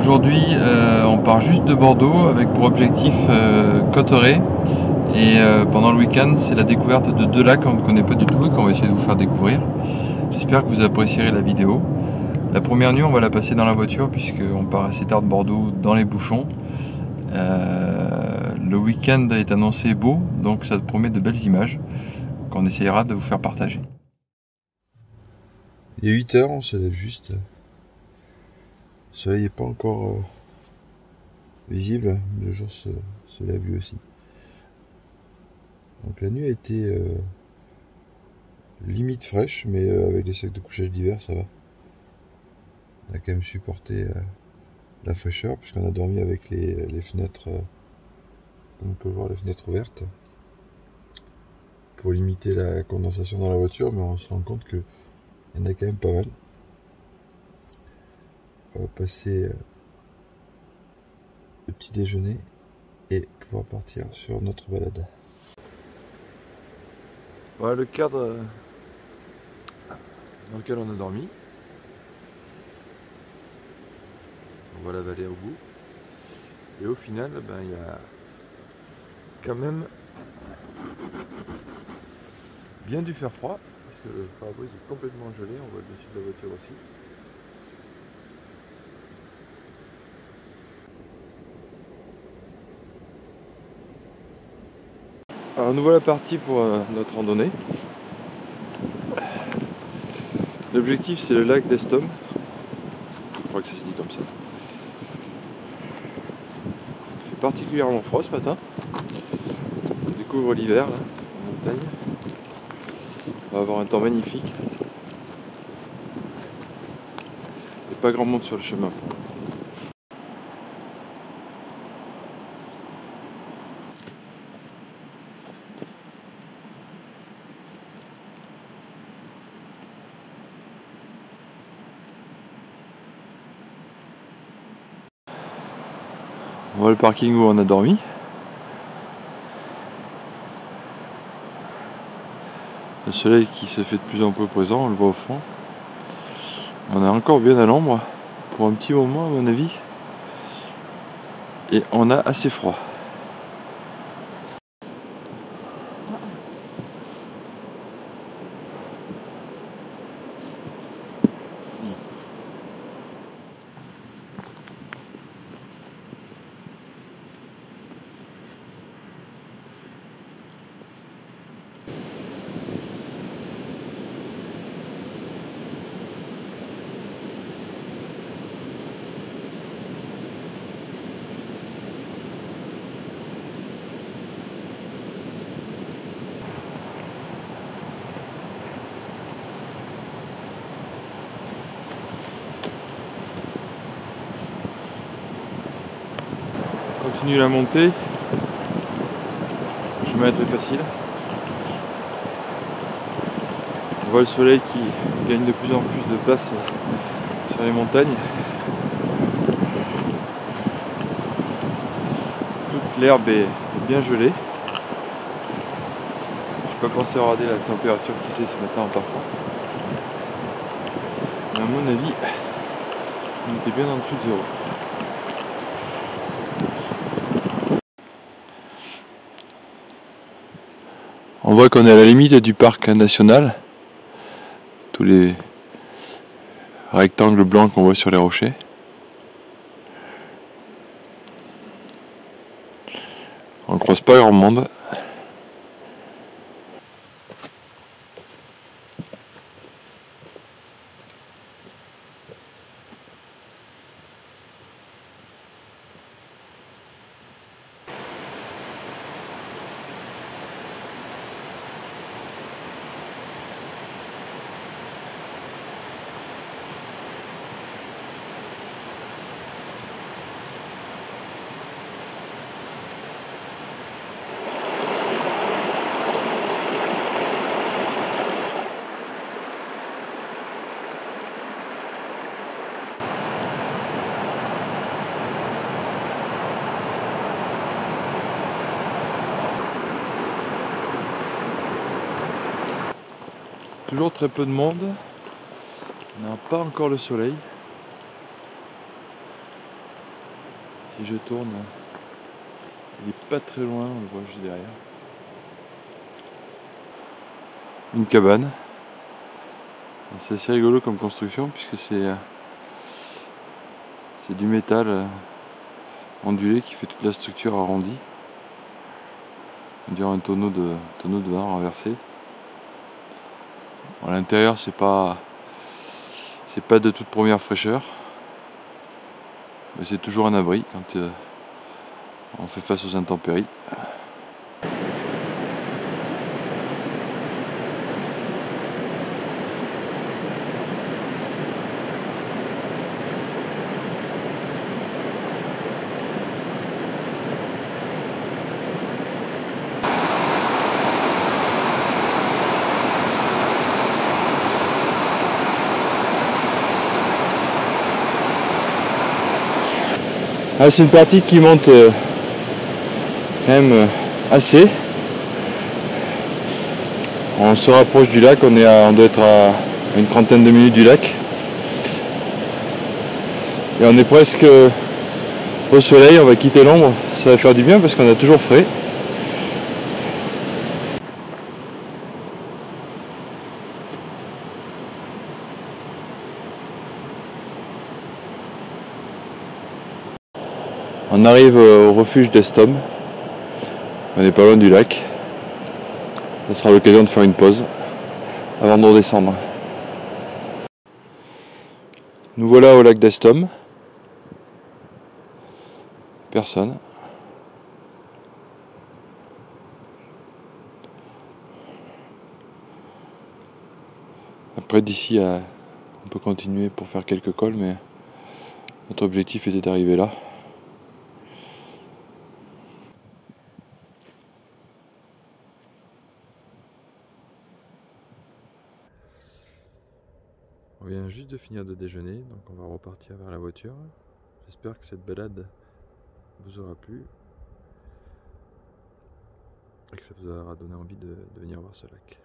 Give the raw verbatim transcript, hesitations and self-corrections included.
Aujourd'hui, euh, on part juste de Bordeaux avec pour objectif euh, Cotteret. Et euh, pendant le week-end, c'est la découverte de deux lacs qu'on ne connaît pas du tout et qu'on va essayer de vous faire découvrir. J'espère que vous apprécierez la vidéo. La première nuit, on va la passer dans la voiture puisqu'on part assez tard de Bordeaux dans les bouchons. Euh, le week-end est annoncé beau, donc ça promet de belles images qu'on essayera de vous faire partager. Il est huit heures, on se lève juste. Le soleil n'est pas encore euh, visible, mais le jour se, se lève lui aussi. Donc la nuit a été euh, limite fraîche, mais euh, avec les sacs de couchage d'hiver, ça va. On a quand même supporté euh, la fraîcheur, puisqu'on a dormi avec les, les fenêtres, euh, comme on peut voir, les fenêtres ouvertes, pour limiter la condensation dans la voiture, mais on se rend compte qu'il y en a quand même pas mal. On va passer euh, le petit déjeuner et pouvoir partir sur notre balade. Voilà le cadre dans lequel on a dormi. On voit la vallée au bout. Et au final, ben, il y a quand même bien dû faire froid, parce que le pare-brise est complètement gelé, on voit le dessus de la voiture aussi. Alors nous voilà partis pour euh, notre randonnée. L'objectif c'est le lac d'Estom. Je crois que ça se dit comme ça. Il fait particulièrement froid ce matin. On découvre l'hiver là, en montagne. On va avoir un temps magnifique. Et pas grand monde sur le chemin. On voit le parking où on a dormi. Le soleil qui se fait de plus en plus présent, on le voit au fond. On est encore bien à l'ombre pour un petit moment à mon avis. Et on a assez froid. On continue la montée. Le chemin est très facile. On voit le soleil qui gagne de plus en plus de place sur les montagnes. Toute l'herbe est bien gelée. Je n'ai pas pensé à regarder la température qui c'est ce matin en partant. Mais à mon avis, on était bien en dessous de zéro. On voit qu'on est à la limite du parc national. Tous les rectangles blancs qu'on voit sur les rochers. On ne croise pas grand monde. Toujours très peu de monde. On n'a pas encore le soleil. Si je tourne, il est pas très loin, on le voit juste derrière. Une cabane. C'est assez rigolo comme construction puisque c'est c'est du métal ondulé qui fait toute la structure arrondie. On dirait un tonneau de, tonneau de vin renversé. À l'intérieur, c'est pas c'est pas de toute première fraîcheur, mais c'est toujours un abri quand euh, on fait face aux intempéries. Ah, c'est une partie qui monte euh, quand même euh, assez. On se rapproche du lac, on, est à, on doit être à une trentaine de minutes du lac. Et on est presque au soleil, on va quitter l'ombre, ça va faire du bien parce qu'on a toujours frais. On arrive au refuge d'Estom, on n'est pas loin du lac. Ça sera l'occasion de faire une pause avant de redescendre. Nous voilà au lac d'Estom. Personne. Après d'ici, on peut continuer pour faire quelques cols, mais notre objectif était d'arriver là. On vient juste de finir de déjeuner, donc on va repartir vers la voiture. J'espère que cette balade vous aura plu et que ça vous aura donné envie de, de venir voir ce lac.